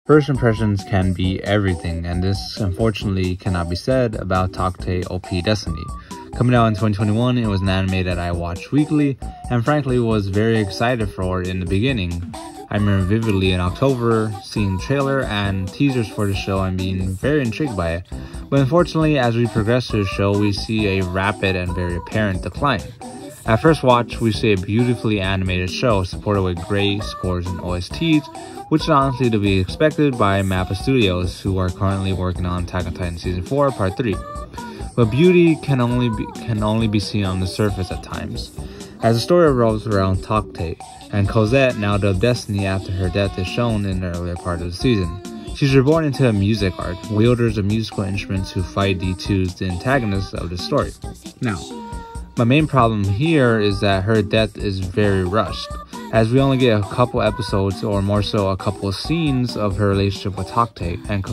First impressions can be everything, and this unfortunately cannot be said about Takt OP Destiny. Coming out in 2021, it was an anime that I watched weekly, and frankly was very excited for in the beginning. I remember vividly in October seeing the trailer and teasers for the show and being very intrigued by it. But unfortunately, as we progress through the show, we see a rapid and very apparent decline. At first watch, we see a beautifully animated show supported with great scores and OSTs, which is honestly to be expected by Mappa Studios, who are currently working on Attack on Titan Season 4 Part 3. But beauty can only be seen on the surface at times. As the story revolves around Takt, and Cosette, now dubbed Destiny after her death, is shown in the earlier part of the season. She's reborn into a music art, wielders of musical instruments who fight D2s, the antagonists of the story. Now, my main problem here is that her death is very rushed, as we only get a couple episodes, or more so a couple of scenes of her relationship with Takt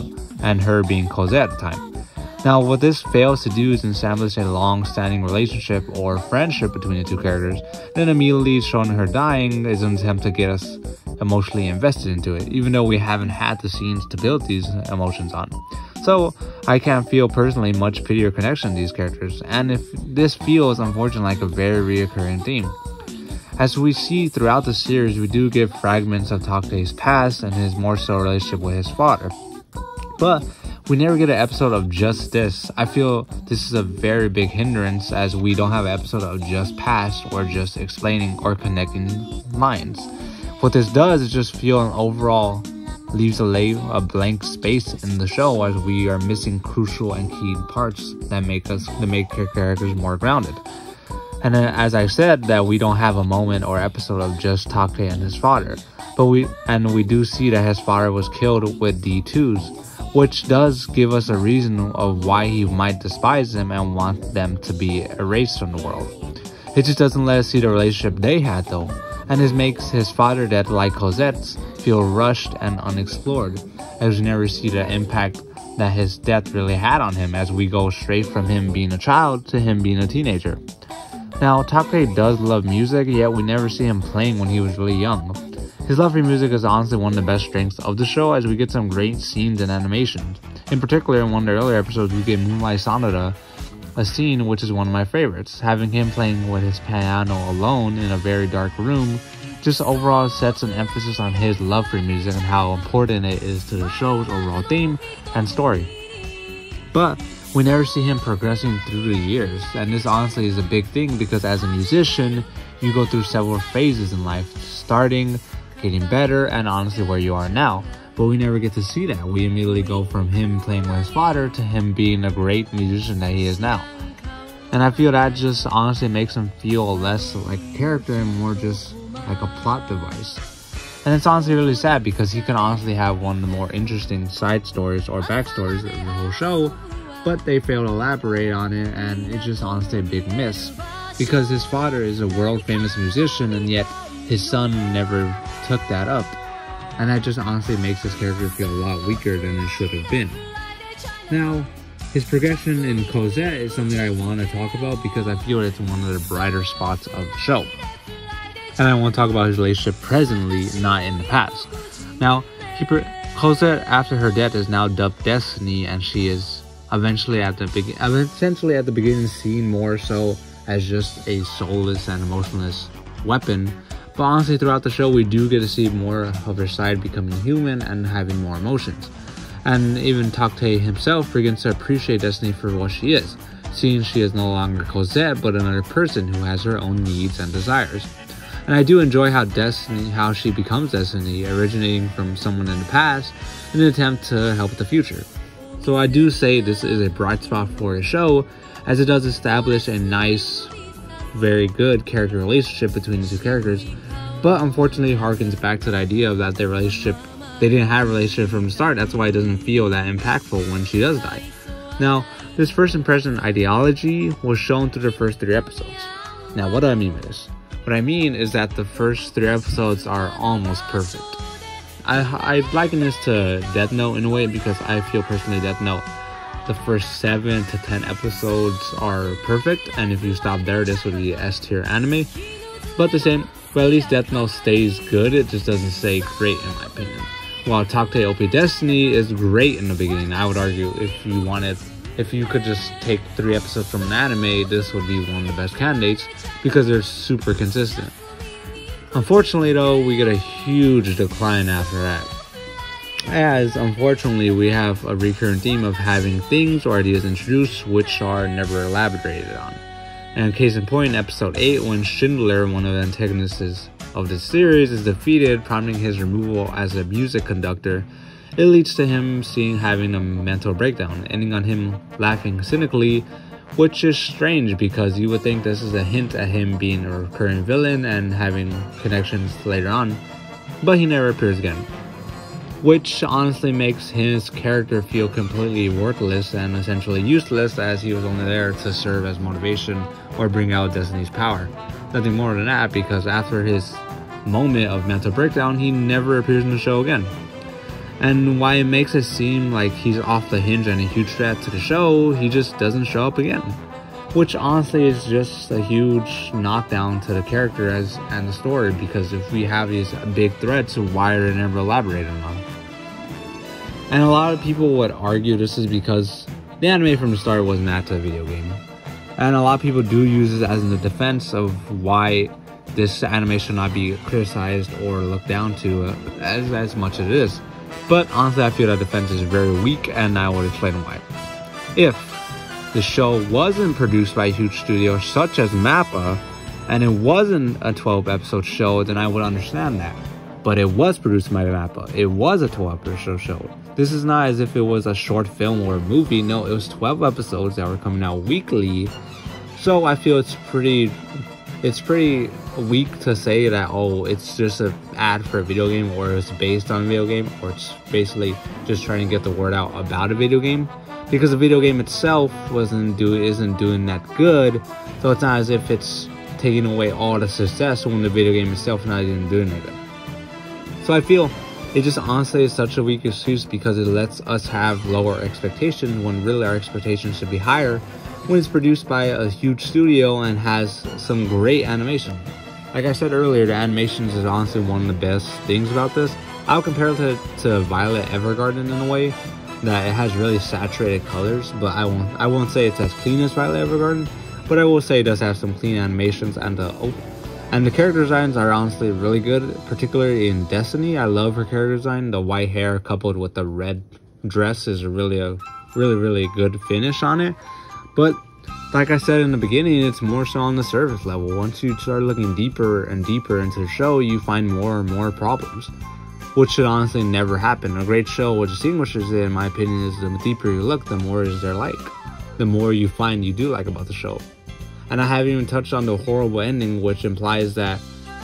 and her being Cosette at the time. Now, what this fails to do is establish a long-standing relationship or friendship between the two characters, then immediately showing her dying is an attempt to get us emotionally invested into it, even though we haven't had the scenes to build these emotions on. So, I can't feel personally much pity or connection to these characters, and if this feels unfortunately like a very reoccurring theme. As we see throughout the series, we do get fragments of Takt's past and his more so relationship with his father. But we never get an episode of just this. I feel this is a very big hindrance, as we don't have an episode of just past or just explaining or connecting lines. What this does is just feel an overall leaves a blank space in the show, as we are missing crucial and key parts that make characters more grounded. And as I said, that we don't have a moment or episode of just Takt and his father, but we do see that his father was killed with D2s, which does give us a reason of why he might despise them and want them to be erased from the world. It just doesn't let us see the relationship they had though, and this makes his father death, like Cosette's, feel rushed and unexplored, as we never see the impact that his death really had on him, as we go straight from him being a child to him being a teenager. Now, Takt does love music, yet we never see him playing when he was really young. His love for music is honestly one of the best strengths of the show, as we get some great scenes and animations. In particular, in one of the earlier episodes, we get Moonlight Sonata, a scene which is one of my favorites. Having him playing with his piano alone in a very dark room just overall sets an emphasis on his love for music and how important it is to the show's overall theme and story. But we never see him progressing through the years, and this honestly is a big thing, because as a musician, you go through several phases in life, starting, getting better, and honestly where you are now. But we never get to see that. We immediately go from him playing with his father to him being a great musician that he is now. And I feel that just honestly makes him feel less like a character and more just like a plot device. And it's honestly really sad, because he can honestly have one of the more interesting side stories or backstories of the whole show, but they fail to elaborate on it, and it's just honestly a big miss. Because his father is a world famous musician, and yet his son never took that up. And that just honestly makes his character feel a lot weaker than it should have been. Now, his progression in Cosette is something I want to talk about, because I feel it's one of the brighter spots of the show. And I want to talk about his relationship presently, not in the past. Now, Cosette, after her death, is now dubbed Destiny, and she is essentially at the beginning seen more so as just a soulless and emotionless weapon. But honestly, throughout the show, we do get to see more of her side becoming human and having more emotions. And even Takt himself begins to appreciate Destiny for what she is, seeing she is no longer Cosette, but another person who has her own needs and desires. And I do enjoy how she becomes Destiny, originating from someone in the past in an attempt to help the future. So I do say this is a bright spot for the show, as it does establish a nice, very good character relationship between the two characters, but unfortunately harkens back to the idea of that they didn't have a relationship from the start. That's why it doesn't feel that impactful when she does die. Now, this first impression ideology was shown through the first 3 episodes. Now, what do I mean by this? What I mean is that the first 3 episodes are almost perfect. I liken this to Death Note in a way, because I feel personally Death Note, the first 7 to 10 episodes are perfect, and if you stop there, this would be S tier anime. But at least Death Note stays good, it just doesn't stay great in my opinion. while Takt OP Destiny is great in the beginning, I would argue if you could just take 3 episodes from an anime, this would be one of the best candidates because they're super consistent. Unfortunately though, we get a huge decline after that, as unfortunately we have a recurrent theme of having things or ideas introduced which are never elaborated on. And case in point, episode 8, when Schindler, one of the antagonists of the series, is defeated, prompting his removal as a music conductor, it leads to him having a mental breakdown, ending on him laughing cynically, which is strange because you would think this is a hint at him being a recurring villain and having connections later on, but he never appears again, which honestly makes his character feel completely worthless and essentially useless, as he was only there to serve as motivation or bring out Destiny's power. Nothing more than that, because after his moment of mental breakdown, he never appears in the show again. And why it makes it seem like he's off the hinge and a huge threat to the show, he just doesn't show up again, which honestly is just a huge knockdown to the character and the story, because if we have these big threats, why are they never elaborated on? And a lot of people would argue this is because the anime from the start wasn't at the video game, and a lot of people do use it as in the defense of why this anime should not be criticized or looked down to as much as it is. But honestly, I feel that defense is very weak, and I will explain why. If the show wasn't produced by a huge studio such as MAPPA, and it wasn't a 12-episode show, then I would understand that. But it was produced by MAPPA. It was a 12-episode show. This is not as if it was a short film or a movie. No, it was 12 episodes that were coming out weekly. So I feel it's pretty weak to say that, oh, it's just an ad for a video game, or it's based on a video game, or it's basically just trying to get the word out about a video game, because the video game itself isn't doing that good. So it's not as if it's taking away all the success when the video game itself is not even doing it. So I feel it just honestly is such a weak excuse, because it lets us have lower expectations when really our expectations should be higher when it's produced by a huge studio and has some great animation. Like I said earlier, the animations is honestly one of the best things about this. I'll compare it to Violet Evergarden in a way that it has really saturated colors, but I won't say it's as clean as Violet Evergarden, but I will say it does have some clean animations, and the character designs are honestly really good, particularly in Destiny. I love her character design. The white hair coupled with the red dress is really good finish on it. But like I said in the beginning, it's more so on the surface level. Once you start looking deeper and deeper into the show, you find more and more problems, which should honestly never happen. A great show, what distinguishes it, in my opinion, is the deeper you look, the more is there like. The more you find you do like about the show. And I haven't even touched on the horrible ending, which implies that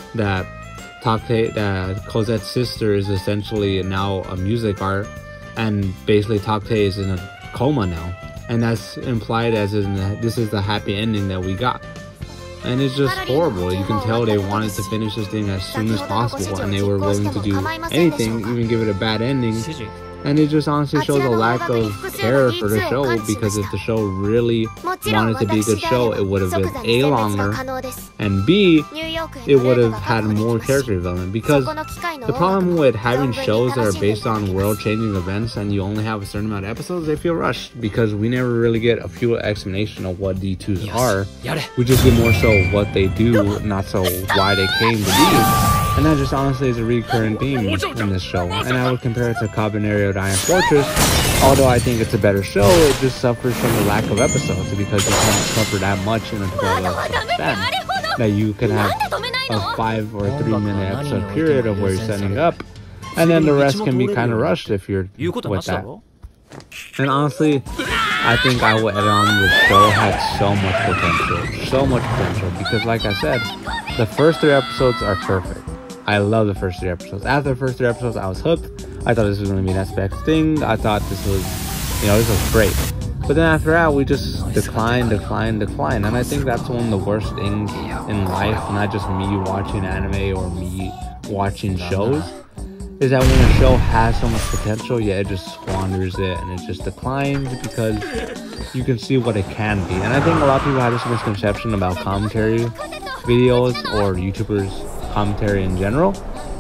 Cosette's sister is essentially now a music art, and basically Takt is in a coma now. And that's implied as in this is the happy ending that we got. And it's just horrible. You can tell they wanted to finish this thing as soon as possible, and they were willing to do anything, even give it a bad ending. And it just honestly shows a lack of care for the show, because if the show really wanted to be a good show, it would have been A, longer, and B, it would have had more character development. Because the problem with having shows that are based on world-changing events and you only have a certain amount of episodes, they feel rushed, because we never really get a full explanation of what D2s are. We just get more so what they do, not so why they came to be. And that just honestly is a recurring theme in this show. And I would compare it to Cabanero Iron Fortress. Although I think it's a better show, it just suffers from the lack of episodes, because you can't cover that much in a 12-episode span. That you can have a 5 or 3 minute episode period of where you're setting up, and then the rest can be kind of rushed if you're with that. And honestly, I think I would add on the show had so much potential, because like I said, the first 3 episodes are perfect. I love the first 3 episodes. After the first 3 episodes, I was hooked. I thought this was going to be an SPX thing. I thought this was great. But then after that, we just decline. And I think that's one of the worst things in life, not just me watching anime or me watching shows, is that when a show has so much potential, yet it just squanders it and it just declines, because you can see what it can be. And I think a lot of people have this misconception about commentary videos or YouTubers' commentary in general,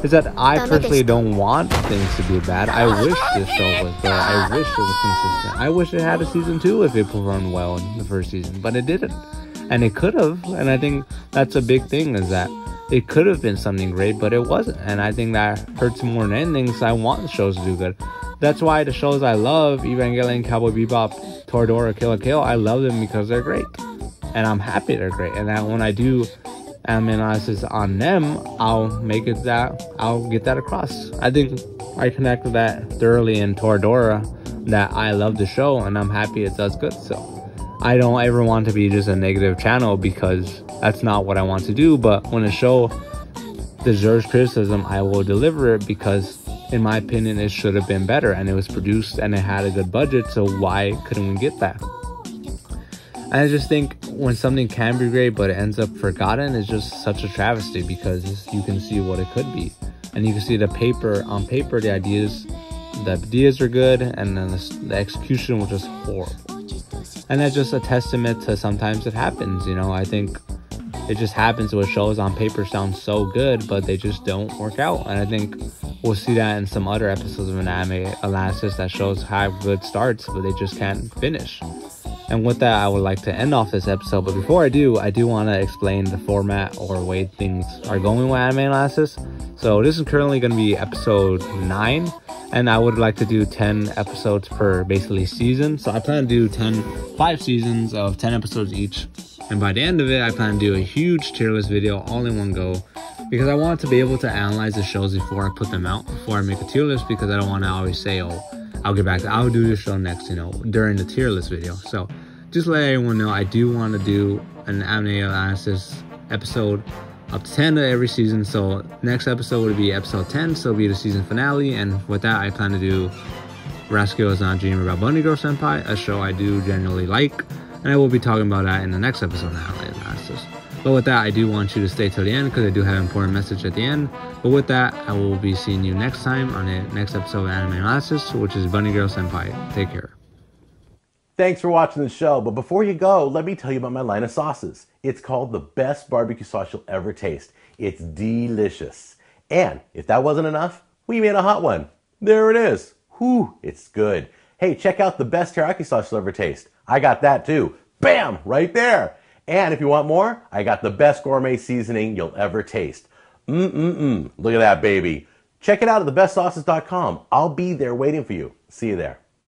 is that I personally don't want things to be bad. I wish this show was good. I wish it was consistent. I wish it had a season 2 if it performed well in the first season, but it didn't. And it could have, and I think that's a big thing, is that it could have been something great, but it wasn't. And I think that hurts more than anything, because I want the shows to do good. That's why the shows I love, Evangelion, Cowboy Bebop, Toradora, Kill la Kill, I love them because they're great. And I'm happy they're great. And that when I do anime analysis on them, I'll get that across. I think I connected that thoroughly in Toradora, that I love the show and I'm happy it does good. So I don't ever want to be just a negative channel, because that's not what I want to do. But when a show deserves criticism, I will deliver it, because in my opinion it should have been better, and it was produced and it had a good budget, so why couldn't we get that? I just think when something can be great but it ends up forgotten, it's just such a travesty, because you can see what it could be, and you can see on paper the ideas are good, and then the execution was just horrible. And that's just a testament to sometimes it happens, you know. I think it just happens with shows on paper sound so good, but they just don't work out. And I think we'll see that in some other episodes of an anime analysis, that shows have good starts, but they just can't finish. And with that, I would like to end off this episode. But before I do want to explain the format or way things are going with anime analysis. So this is currently going to be episode 9. And I would like to do 10 episodes per basically season. So I plan to do 5 seasons of 10 episodes each. And by the end of it, I plan to do a huge tier list video all in one go. Because I want to be able to analyze the shows before I put them out, before I make a tier list. Because I don't want to always say, oh, I'll do this show next, you know, during the tier list video. So just let everyone know, I do want to do an anime analysis episode up to 10 of every season. So next episode would be episode 10, so it'll be the season finale. And with that, I plan to do Rascal is Not a Dream About Bunny Girl Senpai, a show I do generally like, and I will be talking about that in the next episode of anime analysis. But with that, I do want you to stay till the end, because I do have an important message at the end. But with that, I will be seeing you next time on the next episode of anime analysis, which is Bunny Girl Senpai. Take care. Thanks for watching the show, but before you go, let me tell you about my line of sauces. It's called the best barbecue sauce you'll ever taste. It's delicious. And if that wasn't enough, we made a hot one. There it is. Whew, it's good. Hey, check out the best teriyaki sauce you'll ever taste. I got that too. Bam! Right there. And if you want more, I got the best gourmet seasoning you'll ever taste. Look at that, baby. Check it out at thebestsauces.com. I'll be there waiting for you. See you there.